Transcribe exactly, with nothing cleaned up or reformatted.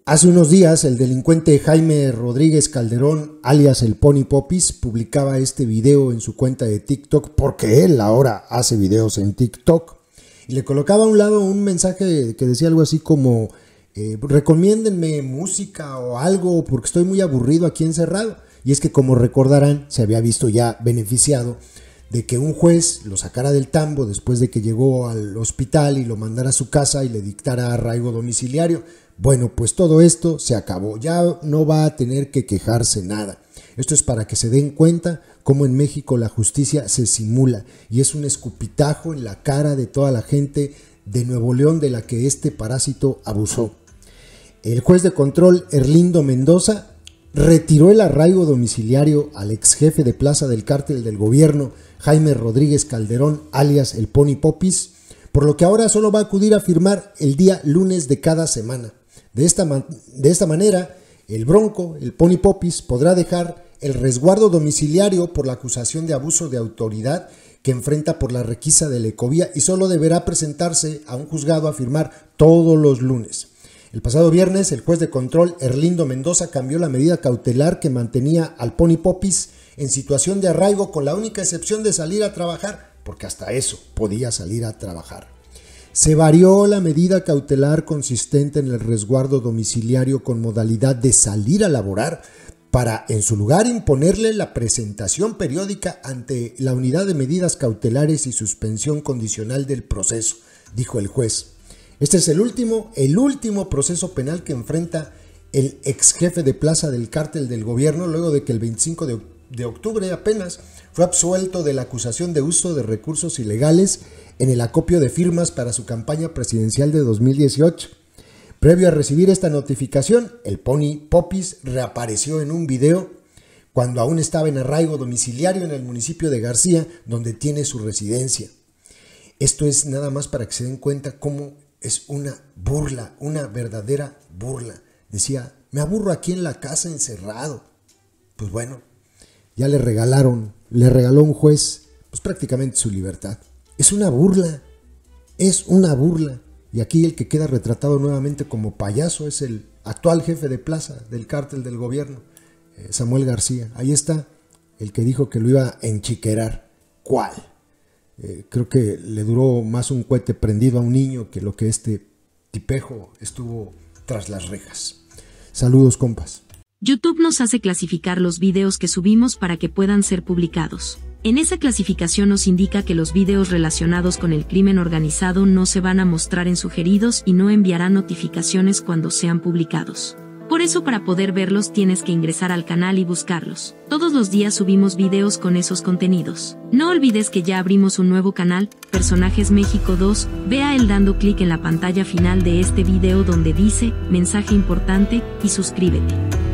Hace unos días el delincuente Jaime Rodríguez Calderón, alias el Pony Popis, publicaba este video en su cuenta de TikTok, porque él ahora hace videos en TikTok, y le colocaba a un lado un mensaje que decía algo así como eh, recomiéndenme música o algo porque estoy muy aburrido aquí encerrado. Y es que, como recordarán, se había visto ya beneficiado de que un juez lo sacara del tambo después de que llegó al hospital y lo mandara a su casa y le dictara arraigo domiciliario. Bueno, pues todo esto se acabó, ya no va a tener que quejarse nada. Esto es para que se den cuenta cómo en México la justicia se simula y es un escupitajo en la cara de toda la gente de Nuevo León de la que este parásito abusó. El juez de control Erlindo Mendoza retiró el arraigo domiciliario al ex jefe de plaza del cártel del gobierno, Jaime Rodríguez Calderón, alias el Pony Popis, por lo que ahora solo va a acudir a firmar el día lunes de cada semana. De esta, man de esta manera, el Bronco, el Pony Popis, podrá dejar el resguardo domiciliario por la acusación de abuso de autoridad que enfrenta por la requisa de la Ecovía y solo deberá presentarse a un juzgado a firmar todos los lunes. El pasado viernes, el juez de control Erlindo Mendoza cambió la medida cautelar que mantenía al Pony Popis en situación de arraigo con la única excepción de salir a trabajar, porque hasta eso podía salir a trabajar. Se varió la medida cautelar consistente en el resguardo domiciliario con modalidad de salir a laborar para, en su lugar, imponerle la presentación periódica ante la unidad de medidas cautelares y suspensión condicional del proceso, dijo el juez. Este es el último, el último proceso penal que enfrenta el ex jefe de plaza del cártel del gobierno luego de que el veinticinco de octubre apenas fue absuelto de la acusación de uso de recursos ilegales en el acopio de firmas para su campaña presidencial de dos mil dieciocho. Previo a recibir esta notificación, el Pony Popis reapareció en un video cuando aún estaba en arraigo domiciliario en el municipio de García, donde tiene su residencia. Esto es nada más para que se den cuenta cómo es una burla, una verdadera burla. Decía, me aburro aquí en la casa encerrado. Pues bueno, ya le regalaron, le regaló un juez, pues prácticamente su libertad. Es una burla, es una burla. Y aquí el que queda retratado nuevamente como payaso es el actual jefe de plaza del cártel del gobierno, eh, Samuel García. Ahí está, el que dijo que lo iba a enchiquerar. ¿Cuál? Eh, creo que le duró más un cohete prendido a un niño que lo que este tipejo estuvo tras las rejas. Saludos, compas. YouTube nos hace clasificar los videos que subimos para que puedan ser publicados. En esa clasificación nos indica que los videos relacionados con el crimen organizado no se van a mostrar en sugeridos y no enviarán notificaciones cuando sean publicados. Por eso, para poder verlos tienes que ingresar al canal y buscarlos. Todos los días subimos videos con esos contenidos. No olvides que ya abrimos un nuevo canal, Personajes México dos, ve a él dando clic en la pantalla final de este video donde dice, mensaje importante, y suscríbete.